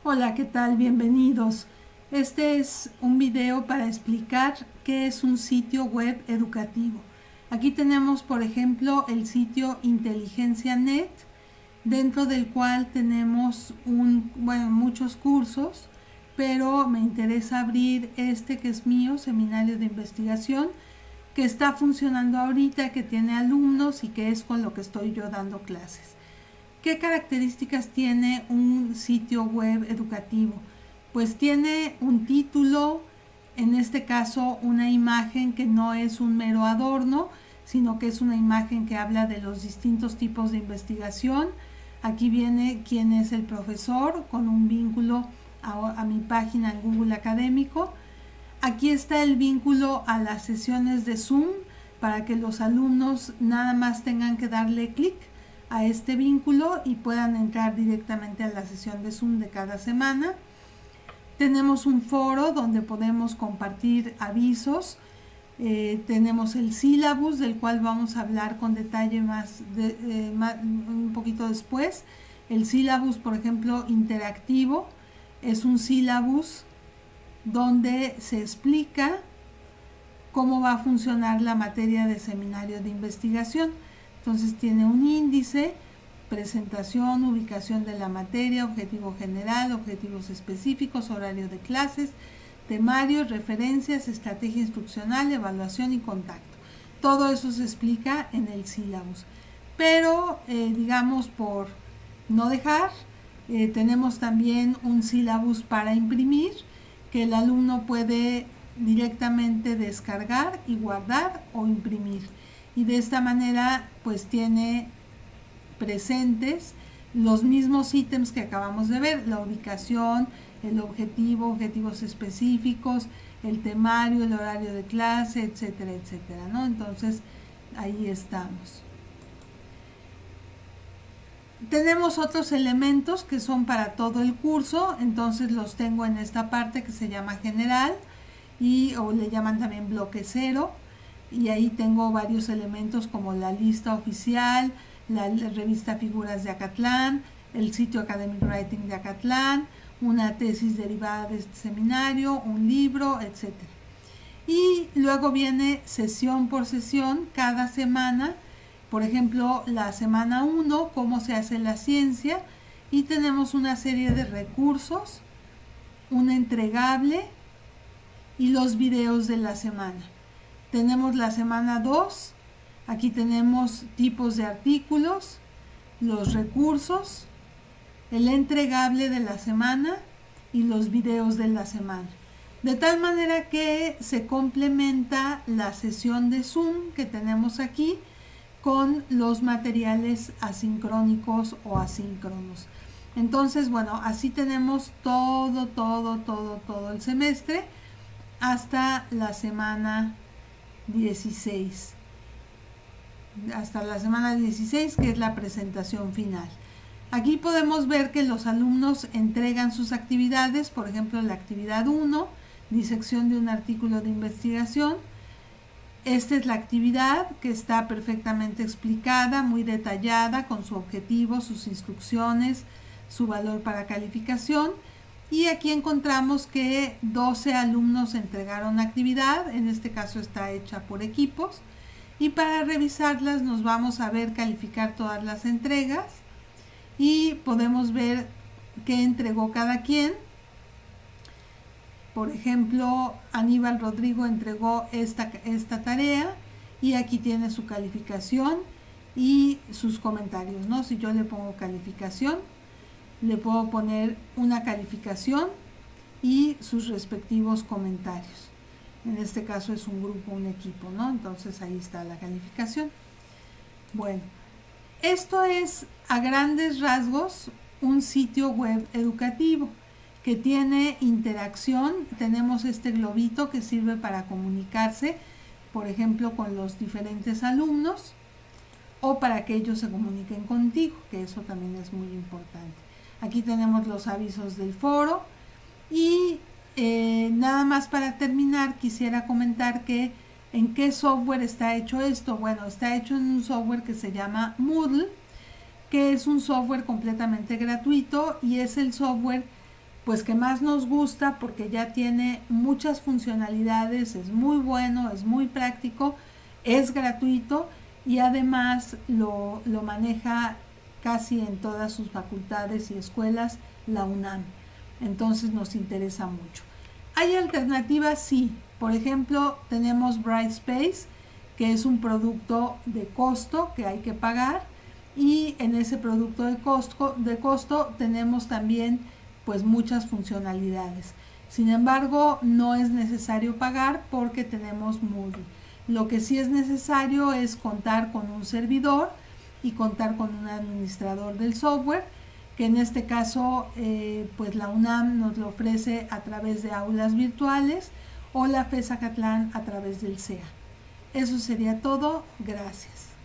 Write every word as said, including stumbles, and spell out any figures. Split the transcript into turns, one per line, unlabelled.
Hola, ¿qué tal? Bienvenidos. Este es un video para explicar qué es un sitio web educativo. Aquí tenemos, por ejemplo, el sitio Inteligencia punto net, dentro del cual tenemos un, bueno, muchos cursos, pero me interesa abrir este que es mío, Seminario de Investigación, que está funcionando ahorita, que tiene alumnos y que es con lo que estoy yo dando clases. ¿Qué características tiene un sitio web educativo? Pues tiene un título, en este caso una imagen que no es un mero adorno, sino que es una imagen que habla de los distintos tipos de investigación. Aquí viene quién es el profesor con un vínculo a, a mi página en Google Académico. Aquí está el vínculo a las sesiones de Zoom para que los alumnos nada más tengan que darle clic a este vínculo y puedan entrar directamente a la sesión de Zoom de cada semana. Tenemos un foro donde podemos compartir avisos. Eh, tenemos el sílabus, del cual vamos a hablar con detalle más, de, eh, más un poquito después. El sílabus, por ejemplo, interactivo, es un sílabus donde se explica cómo va a funcionar la materia de seminario de investigación. Entonces tiene un índice, presentación, ubicación de la materia, objetivo general, objetivos específicos, horario de clases, temarios, referencias, estrategia instruccional, evaluación y contacto. Todo eso se explica en el sílabus. Pero, eh, digamos, por no dejar, eh, tenemos también un sílabus para imprimir, que el alumno puede directamente descargar y guardar o imprimir. Y de esta manera pues tiene presentes los mismos ítems que acabamos de ver: la ubicación, el objetivo, objetivos específicos, el temario, el horario de clase, etcétera, etcétera, ¿no? Entonces ahí estamos. Tenemos otros elementos que son para todo el curso, entonces los tengo en esta parte que se llama general y o le llaman también bloque cero. Y ahí tengo varios elementos como la lista oficial, la, la revista Figuras de Acatlán, el sitio Academic Writing de Acatlán, una tesis derivada de este seminario, un libro, etcétera. Y luego viene sesión por sesión cada semana. Por ejemplo, la semana uno, cómo se hace la ciencia, y tenemos una serie de recursos, un entregable y los videos de la semana. Tenemos la semana dos, aquí tenemos tipos de artículos, los recursos, el entregable de la semana y los videos de la semana. De tal manera que se complementa la sesión de Zoom que tenemos aquí con los materiales asincrónicos o asíncronos. Entonces, bueno, así tenemos todo, todo, todo, todo el semestre hasta la semana dieciséis, hasta la semana dieciséis, que es la presentación final. Aquí podemos ver que los alumnos entregan sus actividades. Por ejemplo, la actividad uno, disección de un artículo de investigación. Esta es la actividad que está perfectamente explicada, muy detallada, con su objetivo, sus instrucciones, su valor para calificación. Y aquí encontramos que doce alumnos entregaron actividad, en este caso está hecha por equipos, y para revisarlas nos vamos a ver calificar todas las entregas y podemos ver qué entregó cada quien. Por ejemplo, Aníbal Rodrigo entregó esta, esta tarea y aquí tiene su calificación y sus comentarios, ¿no? Si yo le pongo calificación, le puedo poner una calificación y sus respectivos comentarios. En este caso es un grupo, un equipo, ¿no? Entonces ahí está la calificación. Bueno, esto es a grandes rasgos un sitio web educativo que tiene interacción. Tenemos este globito que sirve para comunicarse, por ejemplo, con los diferentes alumnos o para que ellos se comuniquen contigo, que eso también es muy importante. Aquí tenemos los avisos del foro y eh, nada más para terminar quisiera comentar que en qué software está hecho esto. Bueno, está hecho en un software que se llama Moodle, que es un software completamente gratuito y es el software pues que más nos gusta porque ya tiene muchas funcionalidades, es muy bueno, es muy práctico, es gratuito y además lo, lo maneja casi en todas sus facultades y escuelas la UNAM. Entonces nos interesa mucho. ¿Hay alternativas? Sí. Por ejemplo, tenemos Brightspace, que es un producto de costo que hay que pagar, y en ese producto de costo, de costo tenemos también pues muchas funcionalidades. Sin embargo, no es necesario pagar porque tenemos Moodle. Lo que sí es necesario es contar con un servidor y contar con un administrador del software, que en este caso eh, pues la UNAM nos lo ofrece a través de aulas virtuales o la FES Acatlán a través del C E A. Eso sería todo. Gracias.